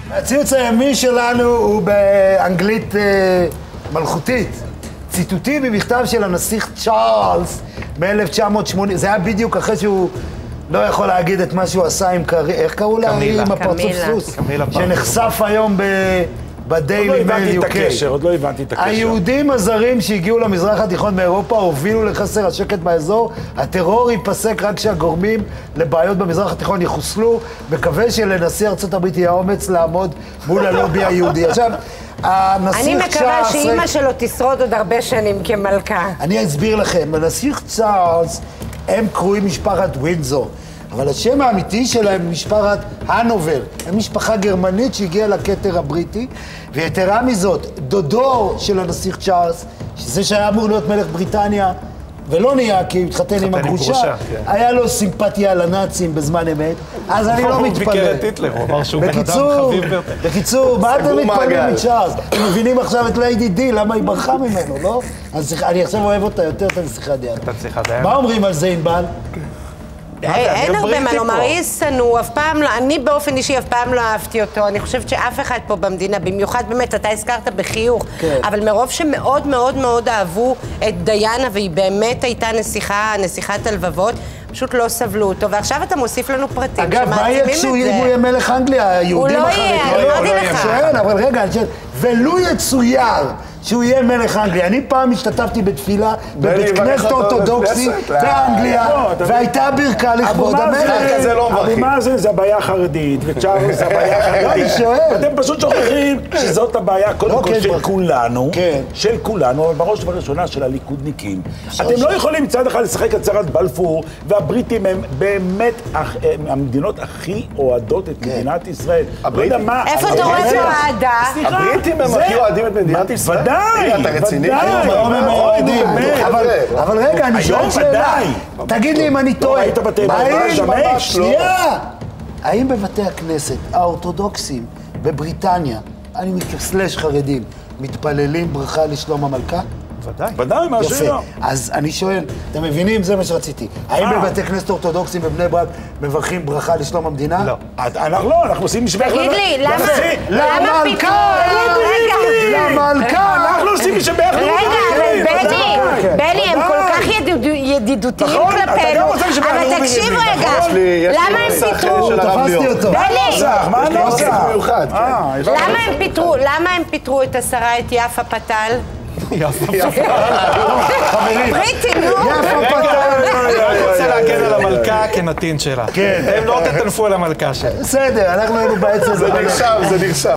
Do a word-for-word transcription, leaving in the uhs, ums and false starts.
הציוץ הימי שלנו הוא באנגלית מלכותית. ציטוטים ממכתב של הנסיך צ'ארלס ב-אלף תשע מאות שמונים, זה היה בדיוק אחרי שהוא לא יכול להגיד את מה שהוא עשה עם קרי... איך קראו לה? קמילה. עם הפרצוף סוס. שנחשף היום ב... בדיילי מייל יו קיי. עוד לא הבנתי את הקשר. היהודים הזרים שהגיעו למזרח התיכון מאירופה הובילו לחסר השקט באזור. הטרור ייפסק רק כשהגורמים לבעיות במזרח התיכון יחוסלו. מקווה שלנשיא ארצות הברית יהיה אומץ לעמוד מול הלובי היהודי. עכשיו, הנסיך אני מקווה שאימא שלו תשרוד עוד הרבה שנים כמלכה. אני אסביר לכם, הנסיך צ'ארלס הם קרויים משפחת ווינזור. אבל השם האמיתי שלהם הוא משפחת הנובר. הם משפחה גרמנית שהגיעה לכתר הבריטי, ויתרה מזאת, דודו של הנסיך צ'ארלס, שזה שהיה אמור להיות מלך בריטניה, ולא נהיה כי הוא התחתן עם הגרושה, היה לו סימפתיה לנאצים בזמן אמת, אז אני לא מתפלא. הוא ביקר את היטלר, הוא אמר שהוא בן אדם חביב ביותר. בקיצור, מה אתם מתפלאים מצ'ארלס? הם מבינים עכשיו את ליידי די, למה היא ברחה ממנו, לא? אז אני עכשיו אוהב אותה יותר את הנסיכת דיאנה. את הנסיכת דיאנה. מה אומרים על זה ענבל? אין הרבה מה לומר, היא שנוא, אף פעם לא, אני באופן אישי אף פעם לא אהבתי אותו, אני חושבת שאף אחד פה במדינה, במיוחד באמת, אתה הזכרת בחיוך, אבל מרוב שמאוד מאוד מאוד אהבו את דיאנה, והיא באמת הייתה נסיכה, נסיכת הלבבות, פשוט לא סבלו אותו, ועכשיו אתה מוסיף לנו פרטים שמעצימים את זה. אגב, מה יהיה כשהוא יהיה מלך אנגליה, היהודים החרדים? הוא לא יהיה, אמרתי לך. שואל, אבל רגע, אני שואל, ולו יצויר שהוא יהיה מלך אנגליה. אני פעם השתתפתי בתפילה בבית כנסת אורתודוקסי באנגליה, והייתה ברכה לכבוד המלך. אבו מאזן זה הבעיה החרדית, וצ'ארלס זה הבעיה החרדית. אני שואל. אתם פשוט שוכחים שזאת הבעיה קודם כל של כולנו, של כולנו, אבל בראש ובראשונה של הליכודניקים. אתם לא יכולים מצד אחד לשחק הצהרת בלפור, והבריטים הם באמת המדינות הכי אוהדות את מדינת ישראל. איפה אתה רואה פה אהדה? הבריטים הם הכי אוהדים את מדינת ישראל. ודאי, אתה רציני? היום הם אוהדים. אבל רגע, אני שואל שאלה. תגיד לי אם אני טועה. שנייה! האם בבתי הכנסת האורתודוקסים בבריטניה, אני מקסלש חרדים, מתפללים ברכה לשלום המלכה? ודאי. ודאי, מה שאלה. אז אני שואל, אתם מבינים? זה מה שרציתי. האם בבתי כנסת אורתודוקסים בבני ברק מברכים ברכה לשלום המדינה? לא. אנחנו לא, אנחנו עושים משבח תגיד לי, למה? למה פתאום? רגע. למלכה! אנחנו עושים משבח רגע, אבל בני, בני, הם כל כך ידידותיים כלפינו, אבל תקשיב רגע, למה הם פיתרו? תפסתי אותו. בני! מה הנוסח? למה הם פיתרו את השרה, את יפה פתל? יפה פתל. בריטים, נו. יפה פתל. אני רוצה להגן על המלכה כנתין שלה. כן. הם לא תטנפו על המלכה שלה. בסדר, אנחנו היינו בעצם... זה נרשם, זה נרשם.